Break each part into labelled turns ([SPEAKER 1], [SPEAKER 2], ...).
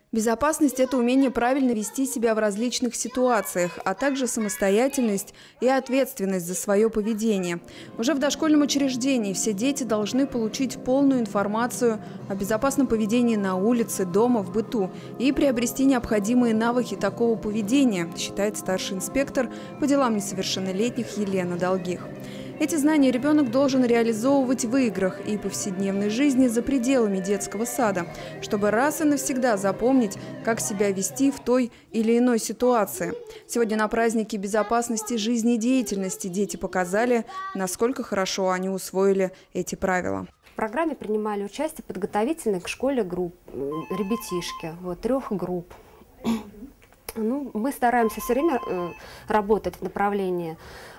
[SPEAKER 1] Безопасность – это умение правильно вести себя в различных ситуациях, а также самостоятельность и ответственность за свое поведение. Уже в дошкольном учреждении все дети должны получить полную информацию о безопасном поведении на улице, дома, в быту и приобрести необходимые навыки такого поведения, считает старший инспектор по делам несовершеннолетних Елена Долгих. Эти знания ребенок должен реализовывать в играх и повседневной жизни за пределами детского сада, чтобы раз и навсегда запомнить, как себя вести в той или иной ситуации. Сегодня на празднике безопасности жизнедеятельности дети показали, насколько хорошо они усвоили эти правила.
[SPEAKER 2] В программе принимали участие подготовительные к школе групп, ребятишки, 3 групп. Мы стараемся все время работать в направлении,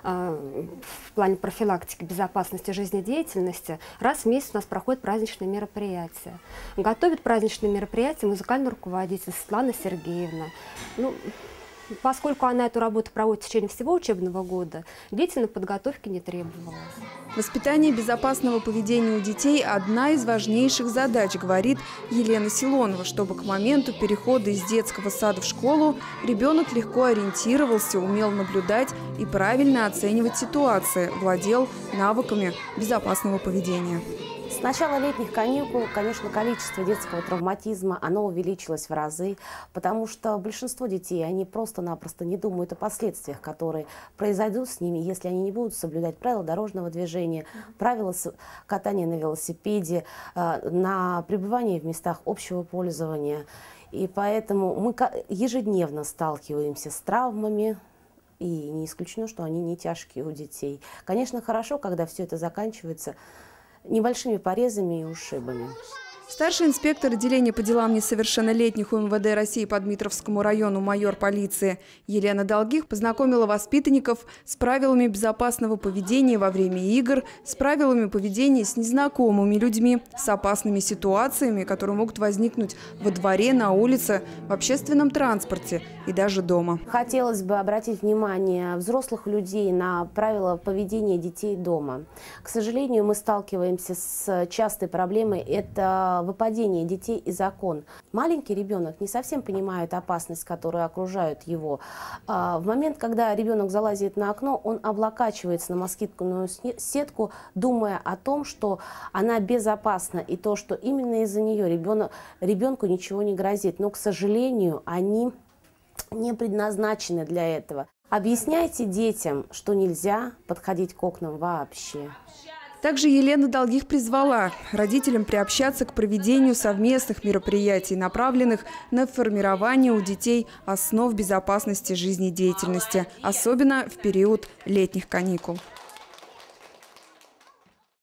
[SPEAKER 2] в плане профилактики безопасности жизнедеятельности. Раз в месяц у нас проходят праздничные мероприятия. Готовит праздничные мероприятия музыкальный руководитель Светлана Сергеевна. Поскольку она эту работу проводит в течение всего учебного года, длительной подготовки не требовалось.
[SPEAKER 1] Воспитание безопасного поведения у детей – одна из важнейших задач, говорит Елена Силонова, чтобы к моменту перехода из детского сада в школу ребенок легко ориентировался, умел наблюдать и правильно оценивать ситуации, владел навыками безопасного поведения.
[SPEAKER 3] С начала летних каникул, конечно, количество детского травматизма, оно увеличилось в разы, потому что большинство детей, они просто-напросто не думают о последствиях, которые произойдут с ними, если они не будут соблюдать правила дорожного движения, правила катания на велосипеде, на пребывание в местах общего пользования. И поэтому мы ежедневно сталкиваемся с травмами, и не исключено, что они не тяжкие у детей. Конечно, хорошо, когда все это заканчивается небольшими порезами и ушибами.
[SPEAKER 1] Старший инспектор отделения по делам несовершеннолетних УМВД России по Дмитровскому району майор полиции Елена Долгих познакомила воспитанников с правилами безопасного поведения во время игр, с правилами поведения с незнакомыми людьми, с опасными ситуациями, которые могут возникнуть во дворе, на улице, в общественном транспорте и даже дома.
[SPEAKER 3] Хотелось бы обратить внимание взрослых людей на правила поведения детей дома. К сожалению, мы сталкиваемся с частой проблемой – это выпадение детей из окон. Маленький ребенок не совсем понимает опасность, которая окружает его. В момент, когда ребенок залазит на окно, он облокачивается на москитную сетку, думая о том, что она безопасна и то, что именно из-за нее ребенку ничего не грозит. Но, к сожалению, они не предназначены для этого. Объясняйте детям, что нельзя подходить к окнам вообще.
[SPEAKER 1] Также Елена Долгих призвала родителям приобщаться к проведению совместных мероприятий, направленных на формирование у детей основ безопасности жизнедеятельности, особенно в период летних каникул.